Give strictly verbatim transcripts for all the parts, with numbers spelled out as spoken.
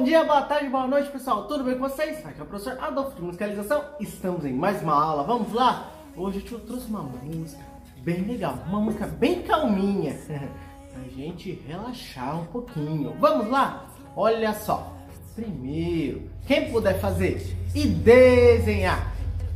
dia, boa tarde, boa noite, pessoal. Tudo bem com vocês? Aqui é o professor Adolfo de Musicalização. Estamos em mais uma aula. Vamos lá? Hoje eu te trouxe uma música bem legal, uma música bem calminha, pra gente relaxar um pouquinho. Vamos lá? Olha só. Primeiro, quem puder fazer e desenhar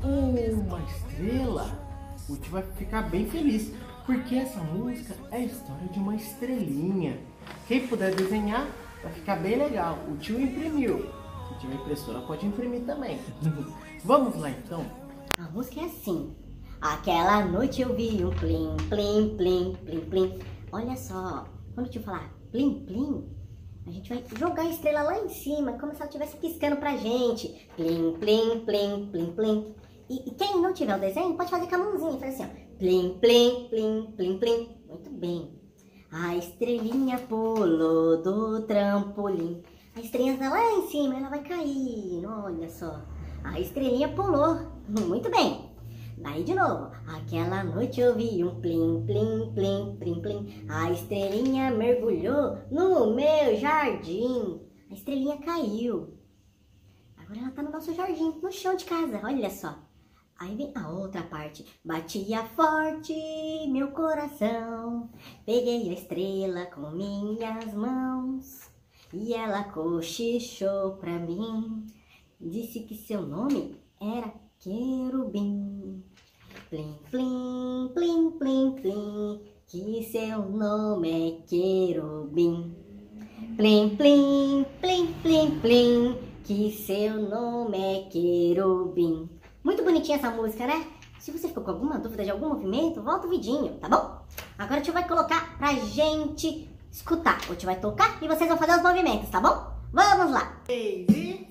uma estrela, o tio vai ficar bem feliz, porque essa música é a história de uma estrelinha. Quem puder desenhar, vai ficar bem legal. O tio imprimiu. Se tiver impressora, pode imprimir também. Vamos lá, então. A música é assim. Aquela noite eu vi um plim, plim, plim, plim, plim. Olha só, quando o tio falar plim, plim, a gente vai jogar a estrela lá em cima, como se ela estivesse piscando pra gente. Plim, plim, plim, plim, plim. E, e quem não tiver o desenho, pode fazer com a mãozinha. Faz assim, ó. Plim, plim, plim, plim, plim. Muito bem. A estrelinha pulou do trampolim. A estrelinha tá lá em cima, ela vai cair. Olha só. A estrelinha pulou. Muito bem. Daí de novo. Aquela noite eu vi um plim, plim, plim, plim, plim. A estrelinha mergulhou no meu jardim. A estrelinha caiu. Agora ela tá no nosso jardim, no chão de casa. Olha só. Aí vem a outra parte. Batia forte meu coração. Peguei a estrela com minhas mãos. E ela cochichou pra mim. Disse que seu nome era querubim. Plim, plim, plim, plim, plim. Que seu nome é querubim. Plim, plim, plim, plim, plim. Que seu nome é querubim. Muito bonitinha essa música, né? Se você ficou com alguma dúvida de algum movimento, volta o vidinho, tá bom? Agora o tio vai colocar pra gente escutar. O tio vai tocar e vocês vão fazer os movimentos, tá bom? Vamos lá! E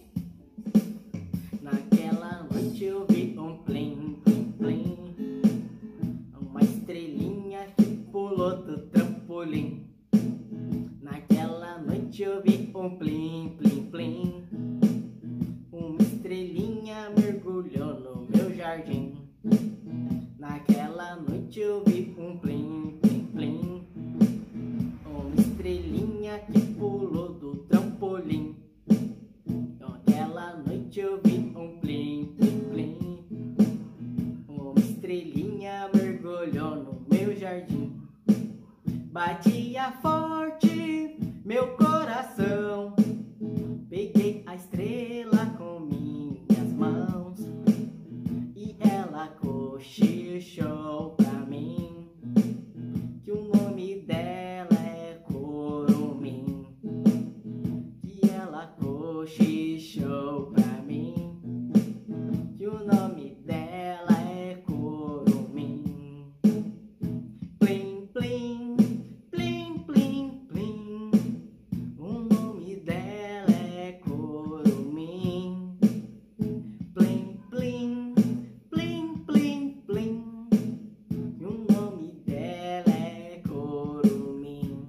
naquela noite eu vi um plim, plim, plim. Uma estrelinha que pulou do trampolim. Naquela noite eu vi um plim, plim, plim. Uma estrelinha mergulhou no meu jardim. Naquela noite eu vi um plim, plim, plim. Uma estrelinha que pulou do trampolim. Naquela noite eu vi um plim, plim, plim. Uma estrelinha mergulhou no meu jardim. Batia forte meu coração. Peguei a estrela com minhas mãos e ela cochichou pra mim que o nome dela é Curumim. Que ela cochichou pra mim que o nome dela é Curumim. Plim, plim, plim, plim, plim. O nome dela é Curumim. Plim, plim, plim, plim, plim. E o nome dela é Curumim.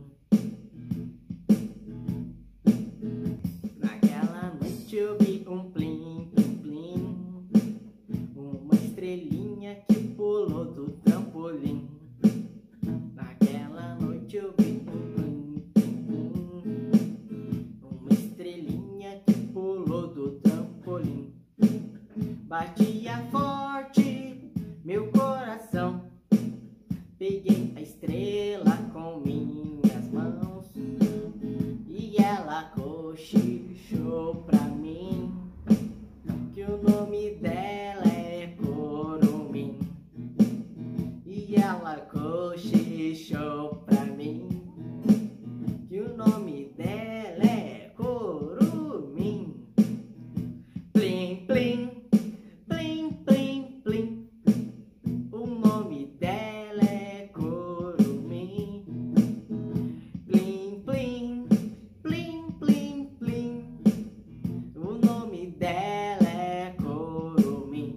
Naquela noite eu vi um plim, plim, plim. Uma estrelinha que pulou do trampolim. Naquela noite eu vi um plim, plim, plim. Uma estrelinha que pulou do trampolim. Batia forte meu coração. Peguei a estrela com minhas mãos e ela cochichou pra mim que o nome dela é Curumim. E ela cochichou pra mim que o nome dela é Curumim. Plim, plim, plim, plim, plim. O nome dela é Curumim. Plim, plim, plim, plim, plim. O nome dela é Curumim.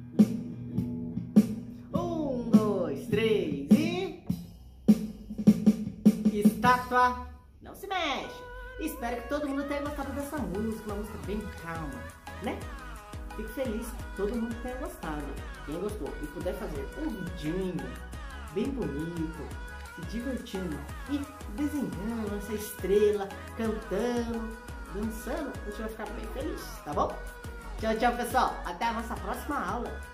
Um, dois, três e... Estátua não se mexe. Espero que todo mundo tenha gostado dessa música, uma música bem calma, né? Fico feliz que todo mundo tenha gostado. Quem gostou e puder fazer um vidinho bem bonito, se divertindo e desenhando essa estrela, cantando, dançando, você vai ficar bem feliz, tá bom? Tchau, tchau, pessoal. Até a nossa próxima aula.